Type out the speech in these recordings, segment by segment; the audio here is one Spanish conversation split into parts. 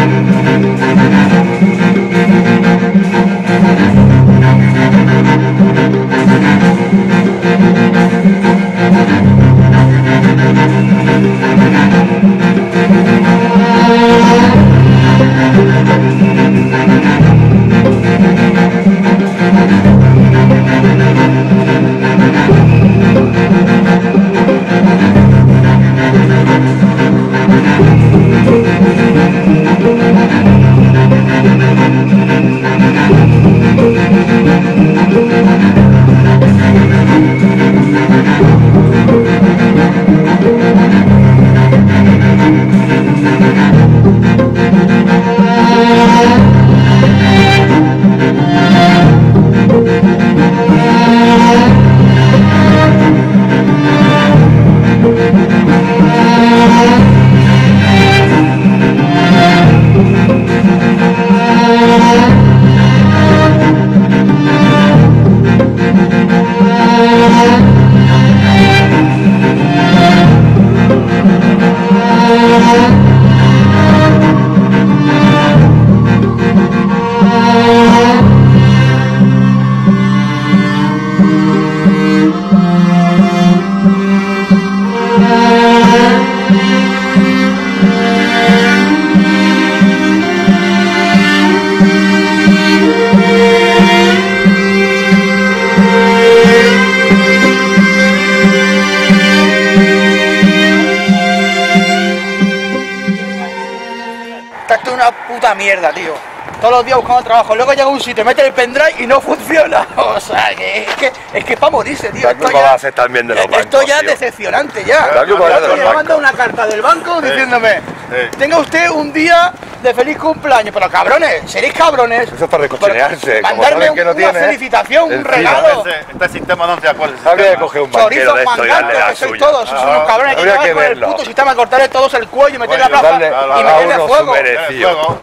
Una puta mierda, tío. Todos los días buscando trabajo. Luego llega a un sitio, mete el pendrive y no funciona. O sea, es que es para morirse, tío. La culpa va a ser también de los bancos, esto ya es tío. decepcionante ya. La culpa es de los Me bancos. manda una carta del banco diciéndome: tenga usted un día de feliz cumpleaños. Pero cabrones, seréis cabrones. Eso es para reconciliarse. Como Mandarme saben que no una tiene, felicitación, un encima. regalo. Este sistema no se acuerda. Habría que coger un banquero Chorizos de esto y darle mangantes, la que sois suya. todos, sois unos cabrones que Habría lleváis que con el verlo. puto sistema, cortarle todos el cuello y meterle la plaza Darle y a meterle uno su fuego. merecido.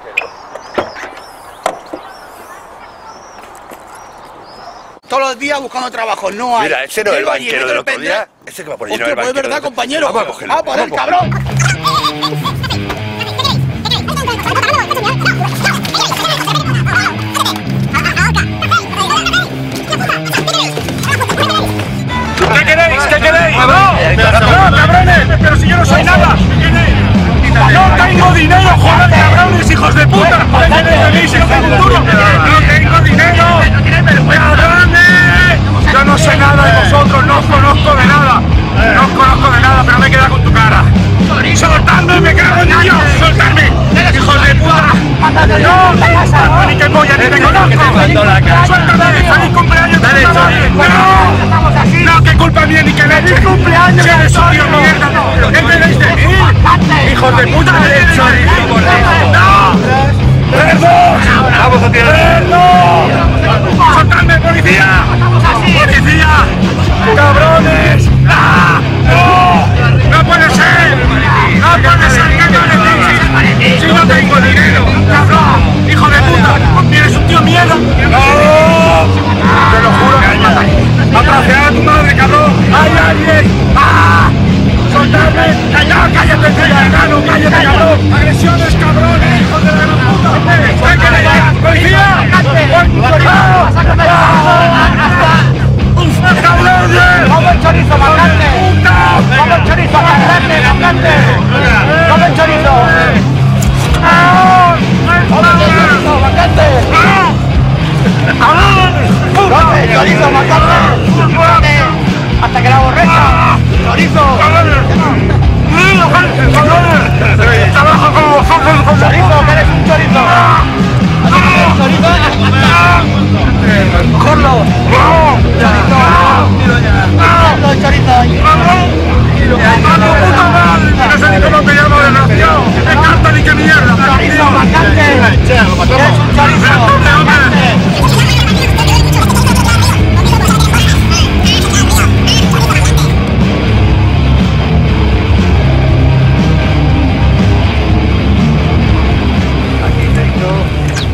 Todos los días buscando trabajo, no hay. Mira, ese no es el Llego allí, banquero meto del el otro pendrive. día. Ese que va por allí no es Hostia, el pues es banquero. verdad, compañero. Vamos a cogerlo. Ah, por el vamos a cogerlo. cabrón. ¿Qué queréis? ¿Qué queréis? ¡No, cabrones! ¡Pero si yo no soy nada! ¡No tengo dinero, joder, cabrones, hijos de puta! ¿Qué queréis? ¡No tengo un duro! ¡No tengo dinero! ¡Cabrones! Yo no sé nada de vosotros, no os conozco de nada. No os conozco de nada, pero me he quedado con tu cara. ¡Soltadme, me cago en Dios! ¡Soltadme! ¡Hijos de puta! ¡No! ¡Ni que polla, ni te conozco! ¡Suéltame! ¡Feliz cumpleaños! ¡No! ¡No, qué culpa mía, ni que leche! ¡Feliz cumpleaños! ¡Si eres un tío mierda! ¿Qué queréis de mí? ¡Hijos de puta! ¡No! ¡Perdón! ¡Vamos a tirar! ¡Perdón! ¡Soltadme, policía! ¡Policía! ¡Cabrones! ¡No! ¡No puede ser! ¡No puede ser! ¿Qué me decís? ¡Si no tengo dinero! ¡Cabrón! ¡Hijo de puta! ¿Eres un tío mierda? ¡No! ¡Te lo juro que me ¡atraciar a tu madre, cabrón! ¡Hay alguien! ¡Ah! ¡Soltadme! ¡Callado! ¡Cállate, ciudadano! ¡Cállate, cabrón! ¡Agresiones, cabrones! ¡Hijos de la gran puta! ¡Hay que leer! ¡Policía! ¡Cabrones! ¡Vamos el chorizo, macante! ¡Vamos el chorizo, macante! ¡Vamos el chorizo! ¡Vamos el chorizo, macante! ¡Vamos el chorizo, macante! ¡Hasta que la borrecha! ¡Chorizo! ¡Trabajo con vosotros! ¡Chorizo, que eres un chorizo! ¡Chorizo! ¡Corlo! ¡Chorizo! ¡Chorizo, chorizo! ¡Puta madre! ¡No sé ni cómo te llamo, desgraciado! ¡Me encanta ni qué mierda! ¡Chorizo, macante! ¡Eres un chorizo!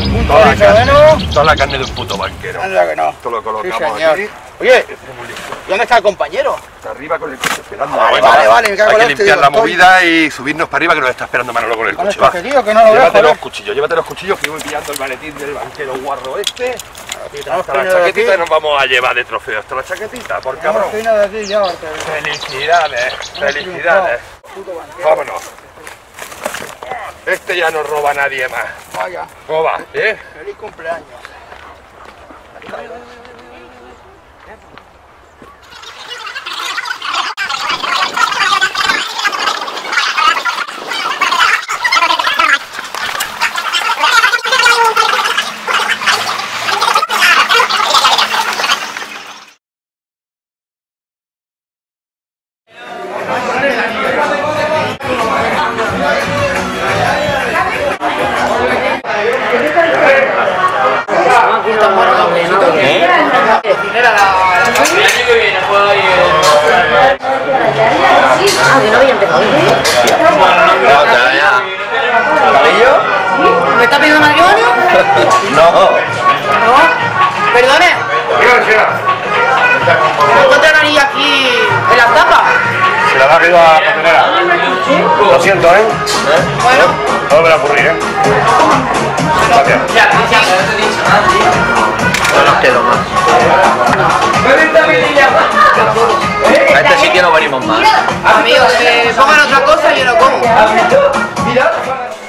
Toda la carne de un puto banquero. Anda que no. Esto lo colocamos Sí, señor. aquí. Oye, ¿Dónde está el compañero? Está arriba con el coche esperando. Vale, me cago Hay en que la limpiar hostia, la estoy. movida y subirnos para arriba que nos está esperando Manolo con el Con coche. el Va. coche, tío, que no lo veo, Llévate los joder. cuchillos que voy pillando el maletín del banquero guarro este. Tenemos Hasta que la irnos de chaquetita aquí. nos vamos a llevar de trofeo. Hasta la chaquetita, por Tenemos cabrón. que irnos de aquí ya, porque... Felicidades, felicidades. Puto banquero. Vámonos. Este ya no roba a nadie más. Vaya, ¿Cómo va? ¿Eh? feliz cumpleaños. Que no había empezado. ¿Cabello? ¿Me está pidiendo matrimonio? No. No. Perdone. ¿Me encuentra el anillo aquí en la tapa? Se la va a ir a la cocinera. Lo siento, ¿eh? Bueno. No volverá a ocurrir, ¿eh? Gracias. No nos quedo más. A este sitio no venimos más. Amigo, pongan otra cosa y yo no como. Mira.